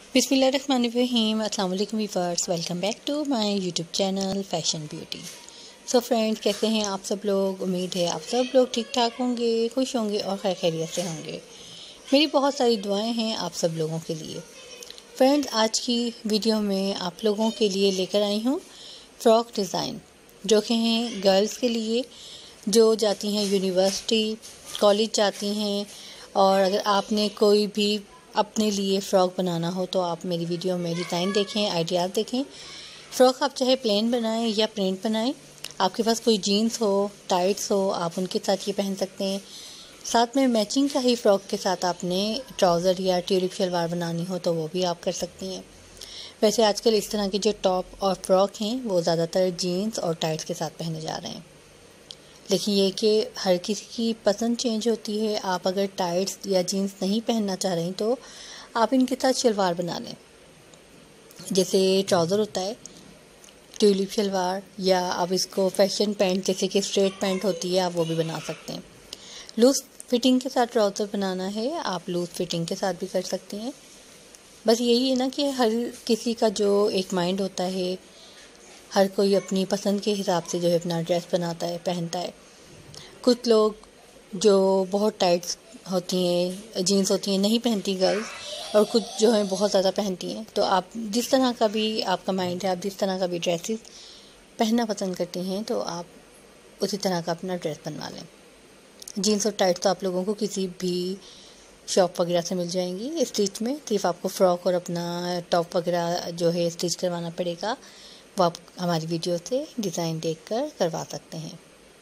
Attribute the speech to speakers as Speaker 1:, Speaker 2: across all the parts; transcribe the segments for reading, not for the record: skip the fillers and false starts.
Speaker 1: बिस्मिल्लाहिर्रहमानिर्रहीम। अस्सलाम वालेकुम viewers, welcome back to my YouTube channel fashion beauty. So friends, कैसे हैं आप सब लोग? उम्मीद है आप सब लोग ठीक ठाक होंगे, खुश होंगे और खैर खैरियत से होंगे। मेरी बहुत सारी दुआएं हैं आप सब लोगों के लिए। फ्रेंड्स, आज की वीडियो में आप लोगों के लिए लेकर आई हूँ फ़्रॉक डिज़ाइन, जो कि हैं गर्ल्स के लिए जो जाती हैं यूनिवर्सिटी, कॉलेज जाती हैं। और अगर आपने कोई भी अपने लिए फ़्रॉक बनाना हो तो आप मेरी वीडियो में डिज़ाइन देखें, आइडियाज़ देखें। फ़्रॉक आप चाहे प्लेन बनाएं या प्रिंट बनाएं, आपके पास कोई जीन्स हो, टाइट्स हो, आप उनके साथ ये पहन सकते हैं। साथ में मैचिंग का ही फ़्रॉक के साथ आपने ट्राउज़र या ट्यूलिप शलवार बनानी हो तो वो भी आप कर सकती हैं। वैसे आजकल इस तरह के जो टॉप और फ्रॉक हैं वो ज़्यादातर जीन्स और टाइट्स के साथ पहने जा रहे हैं, लेकिन ये कि हर किसी की पसंद चेंज होती है। आप अगर टाइट्स या जीन्स नहीं पहनना चाह रही तो आप इनके साथ शलवार बना लें। जैसे ट्राउज़र होता है ट्यूलिप शलवार, या आप इसको फैशन पैंट जैसे कि स्ट्रेट पैंट होती है आप वो भी बना सकते हैं। लूज़ फिटिंग के साथ ट्राउज़र बनाना है, आप लूज़ फिटिंग के साथ भी कर सकती हैं। बस यही है ना कि हर किसी का जो एक माइंड होता है, हर कोई अपनी पसंद के हिसाब से जो है अपना ड्रेस बनाता है, पहनता है। कुछ लोग जो बहुत टाइट्स होती हैं, जीन्स होती हैं, नहीं पहनती गर्ल्स, और कुछ जो है बहुत ज़्यादा पहनती हैं। तो आप जिस तरह का भी आपका माइंड है, आप जिस तरह का भी ड्रेसेस पहनना पसंद करती हैं तो आप उसी तरह का अपना ड्रेस बनवा लें। जीन्स और टाइट्स तो आप लोगों को किसी भी शॉप वगैरह से मिल जाएंगी स्टिच में। सिर्फ आपको फ़्रॉक और अपना टॉप वगैरह जो है स्टिच करवाना पड़ेगा, वो आप हमारी वीडियो से डिज़ाइन देखकर करवा सकते हैं।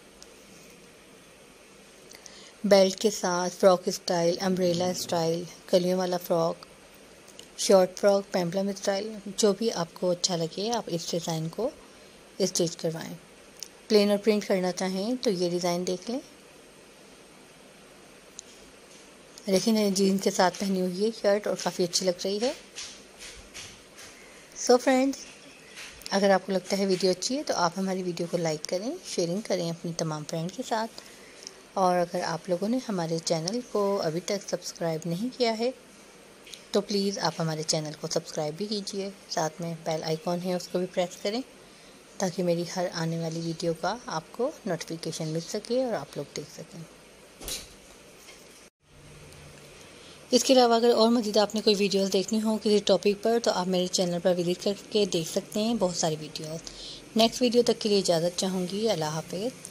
Speaker 1: बेल्ट के साथ फ्रॉक स्टाइल, अम्ब्रेला स्टाइल, कलियों वाला frock, short frock, peplum style, जो भी आपको अच्छा लगे आप इस डिज़ाइन को स्टिच करवाएं। प्लेन और प्रिंट करना चाहें तो ये डिज़ाइन देख लें। लेकिन जीन्स के साथ पहनी हुई है शर्ट और काफ़ी अच्छी लग रही है। सो फ्रेंड्स, अगर आपको लगता है वीडियो अच्छी है तो आप हमारी वीडियो को लाइक करें, शेयरिंग करें अपनी तमाम फ्रेंड के साथ। और अगर आप लोगों ने हमारे चैनल को अभी तक सब्सक्राइब नहीं किया है तो प्लीज़ आप हमारे चैनल को सब्सक्राइब भी कीजिए। साथ में बेल आइकॉन है उसको भी प्रेस करें ताकि मेरी हर आने वाली वीडियो का आपको नोटिफिकेशन मिल सके और आप लोग देख सकें। इसके अलावा अगर और मज़ीद आपने कोई वीडियोस देखनी हो किसी टॉपिक पर तो आप मेरे चैनल पर विजिट करके देख सकते हैं बहुत सारी वीडियोस। नेक्स्ट वीडियो तक के लिए इजाज़त चाहूँगी। अल्लाह हाफ़िज़।